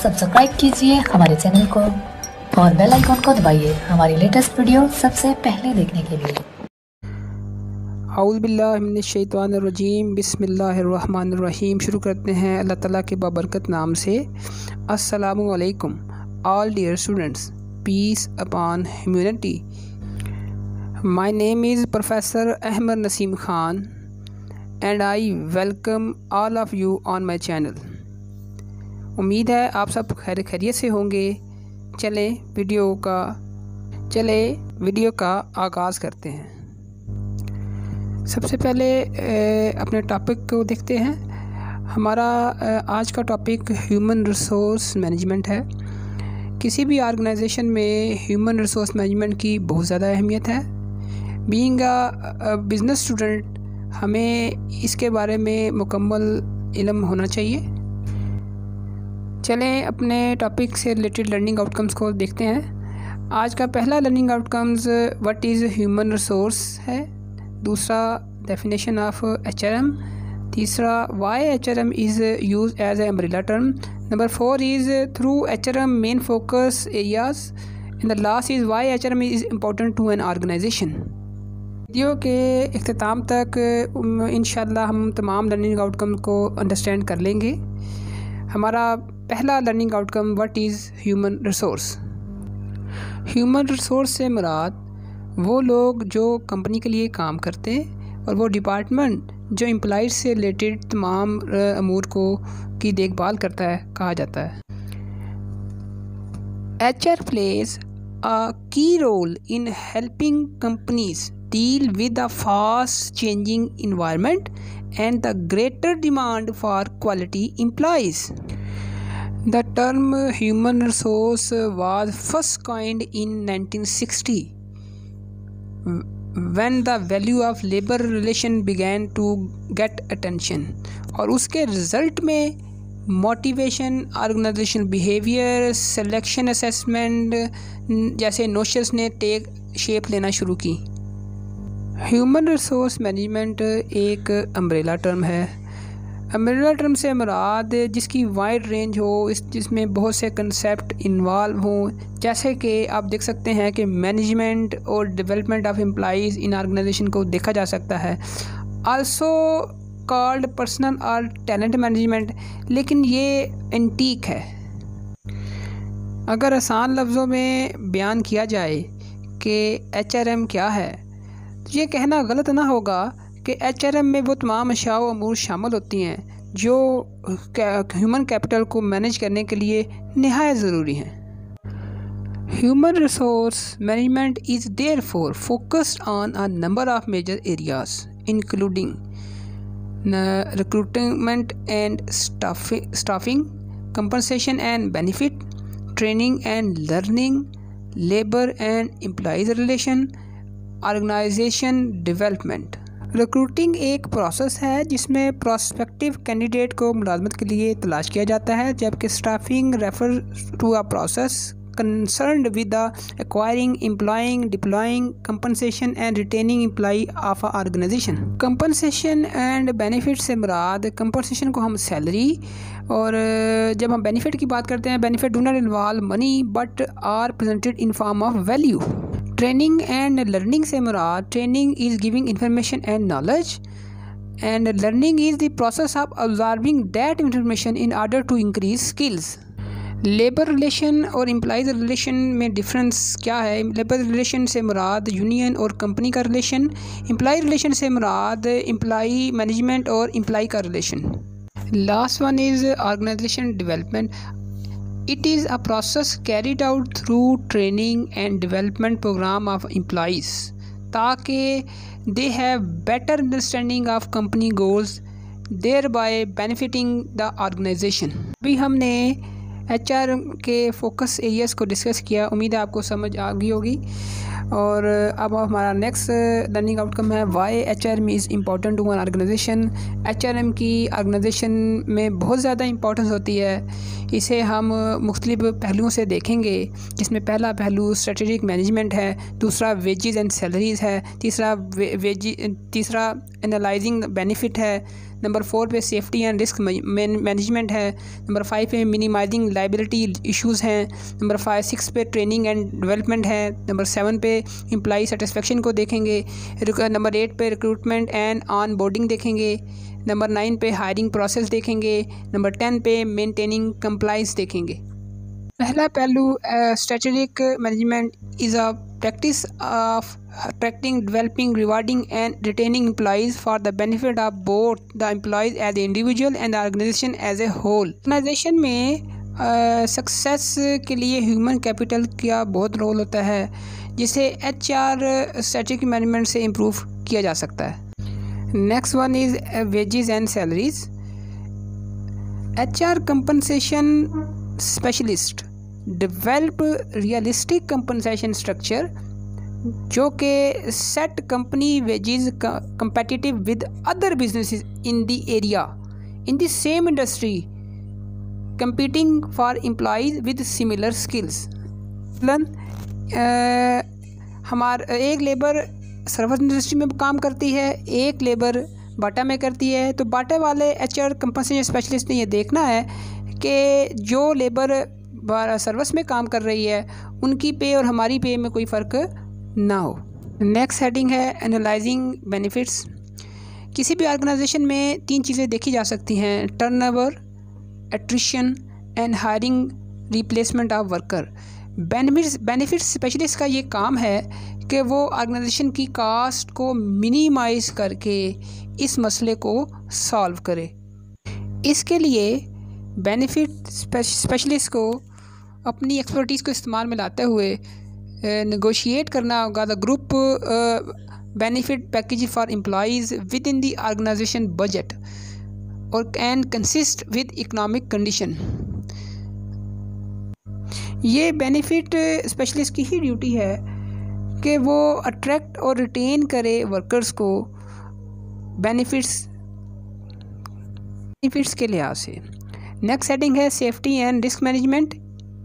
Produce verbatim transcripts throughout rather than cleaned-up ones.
Subscribe कीजिए हमारे channel को और बेल आइकन को दबाइए हमारी लेटेस्ट वीडियो सबसे पहले देखने के लिए। औज़ु बिल्लाहि मिनश शैतानिर रजीम, बिस्मिल्लाहिर्रहमानिर रहीम। शुरू करते हैं अल्लाह ताला के बाबरकत नाम से। अस्सलामु अलैकुम all dear students, peace upon humanity. My name is professor Ahmad Naseem Khan and I welcome all of you on my channel. उम्मीद है आप सब खैर खैरियत से होंगे। चलें वीडियो का चले वीडियो का आगाज़ करते हैं। सबसे पहले अपने टॉपिक को देखते हैं। हमारा आज का टॉपिक ह्यूमन रिसोर्स मैनेजमेंट है। किसी भी ऑर्गेनाइजेशन में ह्यूमन रिसोर्स मैनेजमेंट की बहुत ज़्यादा अहमियत है। बीइंग अ बिज़नेस स्टूडेंट हमें इसके बारे में मुकम्मल इल्म होना चाहिए। चलें अपने टॉपिक से रिलेटेड लर्निंग आउटकम्स को देखते हैं। आज का पहला learning outcomes what is human resource है। दूसरा definition of H R M. तीसरा Y H R M is use as a umbrella term. Number four is through H R M main focus areas and the last is Y H R M is important to an organization. Video के इख्तिताम तक इंशाल्लाह हम तमाम learning outcome को understand कर लेंगे। हमारा पहला learning outcome what is human resource. Human resource से मुराद वो लोग जो कंपनी के लिए काम करते हैं और वो डिपार्टमेंट जो एम्प्लॉइज से रिलेटेड तमाम अमूर को की देखभाल करता है कहा जाता है। H R plays a key role in helping companies deal with the fast changing environment and the greater demand for quality employees. The term human resource was first coined in nineteen sixty when the value of labor relation began to get attention, और उसके result में motivation, organizational behaviour, selection assessment जैसे notions ने take shape लेना शुरू की। Human resource management एक umbrella term है। अम्ब्रेला टर्म से मुराद जिसकी वाइड रेंज हो, इस जिसमें बहुत से कंसेप्ट इन्वॉल्व हों, जैसे कि आप देख सकते हैं कि मैनेजमेंट और development of employees in organization को देखा जा सकता है। आल्सो कॉल्ड पर्सनल और टैलेंट मैनेजमेंट, लेकिन ये एंटीक है। अगर आसान लफ्ज़ों में बयान किया जाए कि एच आर एम क्या है, ये कहना गलत ना होगा कि एच आर एम में वो तमाम अशाया व अमूर शामिल होती हैं जो ह्यूमन कैपिटल को मैनेज करने के लिए निहायत ज़रूरी हैं। Human resource management is therefore focused on a number of major areas including recruitment and staffing, compensation and benefit, training and learning, labour and employees relation, organization development. Recruiting एक process है जिसमें prospective candidate को मुलाजमत के लिए तलाश किया जाता है, जबकि staffing refer to a process concerned with the acquiring, employing, deploying, compensation and retaining employee of a organization. Compensation and benefit से मुराद, कंपनसेशन को हम सैलरी, और जब हम बेनिफिट की बात करते हैं, benefit do not involve money but are presented in form of value. Training and learning से मुराद, training is giving information and knowledge and learning is the process of observing that information in order to increase skills. Labour relation और employees relation में difference क्या है? Labour relation से मुराद union और company का रिलेशन, एम्प्लॉय रिलेशन से मुराद एम्प्लॉई मैनेजमेंट और एम्प्लॉय का relation. Last one is organization development. It is a process carried out through training and development program of employees ताकि they have better understanding of company goals, thereby benefiting the organization। अभी हमने H R के focus areas को discuss किया, उम्मीद है आपको समझ आ गई होगी। और अब हमारा नेक्स्ट लर्निंग आउटकम है Y H R M is important to an organization. H R M की ऑर्गेनाइजेशन में बहुत ज़्यादा इंपॉर्टेंस होती है। इसे हम मुख्तलिफ पहलुओं से देखेंगे, जिसमें पहला पहलू स्ट्रेटेजिक मैनेजमेंट है, दूसरा वेजेस एंड सैलरीज़ है, तीसरा वेजी तीसरा एनालाइजिंग बेनिफिट है, नंबर फोर पे सेफ्टी एंड रिस्क मैनेजमेंट है। नंबर फाइव पे मिनिमाइजिंग लाइबिलिटी इश्यूज़ हैं। नंबर फाइव सिक्स पे ट्रेनिंग एंड डेवलपमेंट है। नंबर सेवन पे एम्प्लॉई सेटिस्फेक्शन को देखेंगे। नंबर एट पे रिक्रूटमेंट एंड ऑन बोर्डिंग देखेंगे। नंबर नाइन पे हायरिंग प्रोसेस देखेंगे। नंबर टेन पे मेंटेनिंग कंप्लाइंस देखेंगे। पहला पहलू strategic management is a practice of attracting, developing, rewarding and retaining employees for the benefit of both the employees as an individual and the organization as a whole। Organization में success uh, के लिए human capital का बहुत role होता है, जिसे H R strategic management से improve किया जा सकता है। Next one is wages and salaries. H R compensation specialist develop realistic compensation structure जो कि set company wages competitive with other businesses in the area in the same industry competing for employees with similar skills। हमारा एक labour service industry में काम करती है, एक labour बाटा में करती है, तो बाटा वाले एच आर कंपनसेशन स्पेशलिस्ट ने ये देखना है कि जो लेबर सर्विस में काम कर रही है उनकी पे और हमारी पे में कोई फ़र्क ना हो। नेक्स्ट हेडिंग है एनालाइजिंग बेनिफिट्स। किसी भी ऑर्गेनाइजेशन में तीन चीज़ें देखी जा सकती हैं, turnover, attrition and hiring replacement of worker. Benefits benefits specialist का ये काम है कि वो ऑर्गेनाइजेशन की कास्ट को मिनिमाइज़ करके इस मसले को सॉल्व करे। इसके लिए बेनिफिट स्पेशलिस्ट को अपनी एक्सपर्टीज़ को इस्तेमाल में लाते हुए नेगोशिएट करना होगा the group benefit package for employees within the organization budget और and consist with economic condition. ये बेनिफिट स्पेशलिस्ट की ही ड्यूटी है कि वो अट्रैक्ट और रिटेन करे वर्कर्स को बेनिफिट्स बेनिफिट्स के लिहाज से। नेक्स्ट हेडिंग है safety and risk management.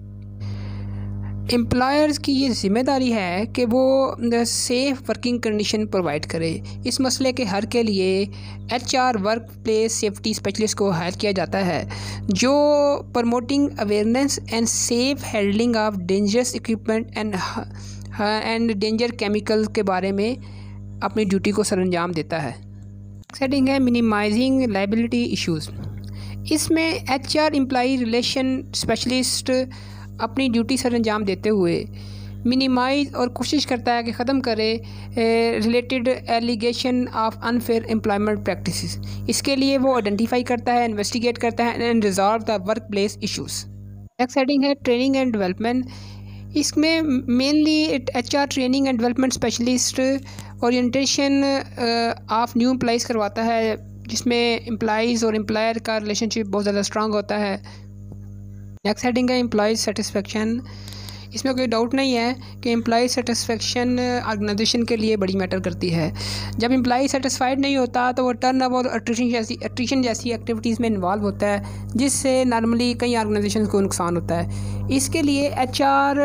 Employers की ये जिम्मेदारी है कि वो सेफ़ वर्किंग कंडीशन प्रोवाइड करे। इस मसले के हल के लिए H R workplace safety specialist को हायर किया जाता है जो promoting awareness and safe handling of dangerous equipment and and danger chemical के बारे में अपनी ड्यूटी को सरअंजाम देता है। सेटिंग है मिनिमाइजिंग लाइबिलिटी इश्यूज़। इसमें H R employee relation specialist अपनी ड्यूटी सर अंजाम देते हुए मिनिमाइज़ और कोशिश करता है कि ख़त्म करे related allegation of unfair employment practices. इसके लिए वो आइडेंटिफाई करता है, इन्वेस्टिगेट करता है and resolve the workplace issues. Next heading है ट्रेनिंग एंड डेवलपमेंट। इसमें mainly H R training and development specialist orientation of new employees करवाता है, जिसमें एम्प्लॉइज़ और एम्प्लॉयर का रिलेशनशिप बहुत ज़्यादा स्ट्रांग होता है। नेक्स्ट हेडिंग है एम्प्लॉय सेटिस्फेक्शन। इसमें कोई डाउट नहीं है कि एम्प्लॉय सेटिस्फेक्शन ऑर्गेनाइजेशन के लिए बड़ी मैटर करती है। जब एम्प्लॉय सेटिस्फाइड नहीं होता तो वो टर्नओवर और अट्रिशन जैसी अट्रिशन जैसी एक्टिविटीज़ में इन्वॉल्व होता है, जिससे नॉर्मली कई ऑर्गेनाइजेशन को नुकसान होता है। इसके लिए H R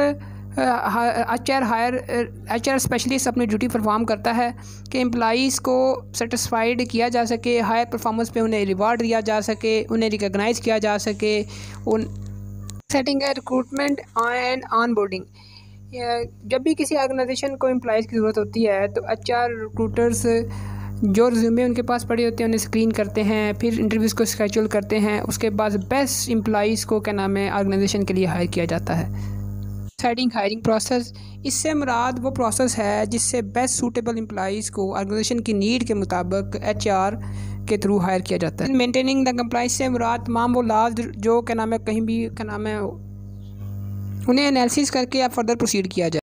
H R hire H R specialist अपनी ड्यूटी परफॉर्म करता है कि एम्प्लॉइज़ को सेटिस्फाइड किया जा सके, हायर परफॉर्मेंस पे उन्हें रिवार्ड दिया जा सके, उन्हें रिकॉग्नाइज़ किया जा सके। उन सेटिंग है रिक्रूटमेंट एंड ऑन बोर्डिंग। जब भी किसी ऑर्गेनाइजेशन को एम्प्लॉइज़ की ज़रूरत होती है तो एच आर रिक्रूटर्स जो रिज्यूमे उनके पास पड़े होते हैं उन्हें स्क्रीन करते हैं, फिर इंटरव्यूज़ को शेड्यूल करते हैं, उसके बाद बेस्ट एम्प्लॉइज़ को क्या नाम है ऑर्गेनाइजेशन के लिए हायर किया जाता है। सेटिंग हायरिंग प्रोसेस, इससे मुराद वो प्रोसेस है जिससे बेस्ट सूटेबल एम्प्लॉइज़ को ऑर्गेनाइजेशन की नीड के मुताबिक एच आर के थ्रू हायर किया जाता है। मेंटेनिंग द कंप्लाइंस से मुराद तमाम वो लाज जो क्या नाम है कहीं भी क्या नाम है उन्हें एनालिसिस करके अब फर्दर प्रोसीड किया जाए।